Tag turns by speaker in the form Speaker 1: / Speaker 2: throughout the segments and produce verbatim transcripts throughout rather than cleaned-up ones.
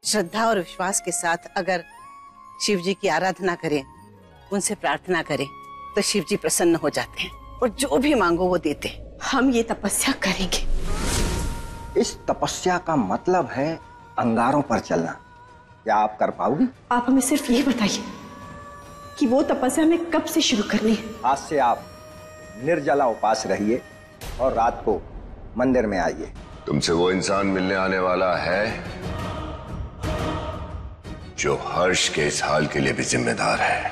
Speaker 1: श्रद्धा और विश्वास के साथ अगर शिव जी की आराधना करें, उनसे प्रार्थना करें, तो शिव जी प्रसन्न हो जाते हैं और जो भी मांगो वो देते हैं।
Speaker 2: हम ये तपस्या करेंगे।
Speaker 3: इस तपस्या का मतलब है अंगारों पर चलना। क्या आप कर पाओगी?
Speaker 2: आप हमें सिर्फ ये बताइए कि वो तपस्या हमें कब से शुरू करनी है?
Speaker 3: आज से आप निर्जला उपास रहिए और रात को मंदिर में आइए।
Speaker 4: तुमसे वो इंसान मिलने आने वाला है जो हर्ष के इस हाल के लिए भी जिम्मेदार है।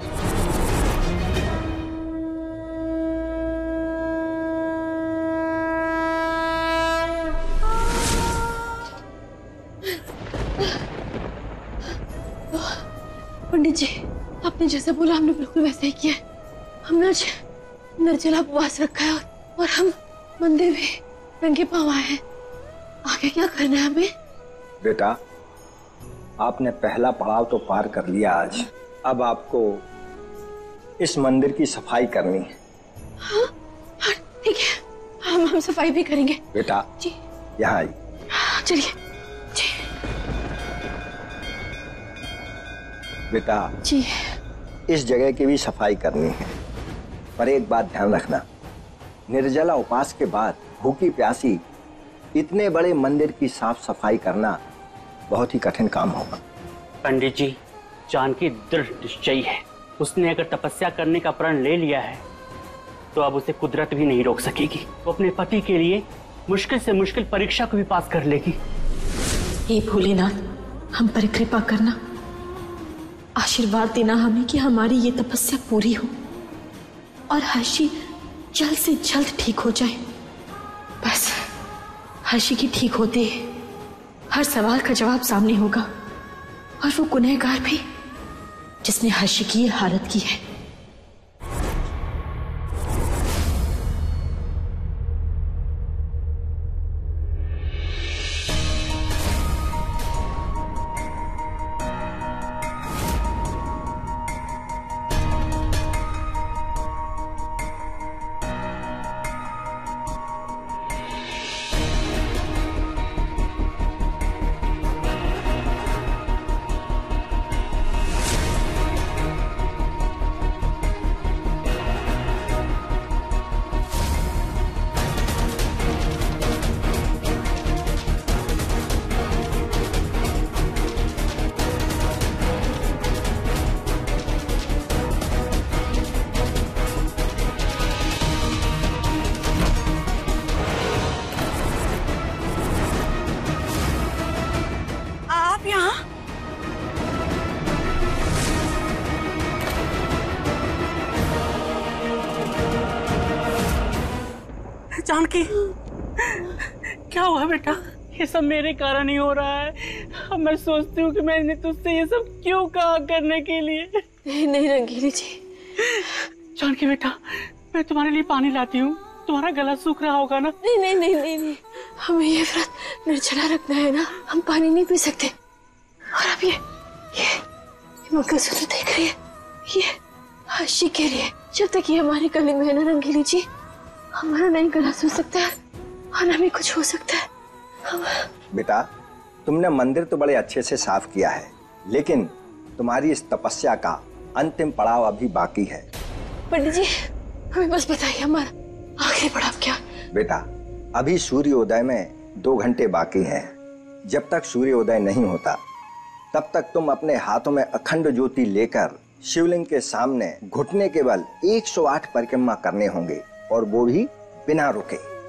Speaker 2: पंडित जी, आपने जैसा बोला हमने बिल्कुल वैसा ही किया है। हमने आज निर्जला उपवास रखा है और, और हम मंदिर में नंगे पांव आए हैं। आगे क्या करना है हमें?
Speaker 3: बेटा, आपने पहला पड़ाव तो पार कर लिया आज। अब आपको इस मंदिर की सफाई करनी है।
Speaker 2: हाँ, हाँ, ठीक है, हम हम सफाई भी करेंगे।
Speaker 3: बेटा
Speaker 2: जी,
Speaker 3: यहाँ आइए।
Speaker 2: चलिए। जी
Speaker 3: बेटा
Speaker 2: जी,
Speaker 3: इस जगह की भी सफाई करनी है, पर एक बात ध्यान रखना, निर्जला उपास के बाद भूखी प्यासी इतने बड़े मंदिर की साफ सफाई करना बहुत ही कठिन काम होगा।
Speaker 5: पंडित जी, जानकी दृढ़ निश्चयी है। उसने अगर तपस्या करने का प्रण ले लिया है तो अब उसे कुदरत भी नहीं रोक सकेगी। वो अपने पति के लिए मुश्किल से मुश्किल परीक्षा को भी पास कर लेगी।
Speaker 2: हे भोलेनाथ, हम पर कृपा करना, आशीर्वाद देना हमें कि हमारी ये तपस्या पूरी हो और हर्षी जल्द से जल्द ठीक हो जाए। बस हर्षी की ठीक होते ही हर सवाल का जवाब सामने होगा और वो गुनहगार भी जिसने हर्षी की ये हालत की है।
Speaker 5: जानकी, क्या हुआ बेटा? ये सब मेरे कारण ही हो रहा है। अब मैं सोचती हूँ कि मैंने तुझसे ये सब क्यों कहा करने के लिए।
Speaker 2: नहीं नहीं रंगीली जी।
Speaker 5: जानकी बेटा, मैं तुम्हारे लिए पानी लाती हूँ। तुम्हारा गला सूख रहा होगा ना?
Speaker 2: नहीं नहीं नहीं नहीं, नहीं। हमें ये व्रत निर्जला रखना है ना, हम पानी नहीं पी सकते। और अब ये ये, ये मंगलसूत्र देख रही है, ये हर्षी के लिए। जब तक ये हमारे गले में है ना रंगीली जी, हमारा नहीं गला सूख सकता है और ना भी कुछ हो सकता है। हम...
Speaker 3: बेटा, तुमने मंदिर तो बड़े अच्छे से साफ किया है, लेकिन तुम्हारी इस तपस्या का अंतिम पड़ाव अभी बाकी है।
Speaker 2: पंडित जी, हमें बस बताइए हमारा आखिरी पड़ाव क्या?
Speaker 3: बेटा, अभी सूर्योदय में दो घंटे बाकी हैं। जब तक सूर्योदय नहीं होता तब तक तुम अपने हाथों में अखंड ज्योति लेकर शिवलिंग के सामने घुटने के बल एक सौ आठ परिक्रमा करने होंगे, और वो भी बिना रुके।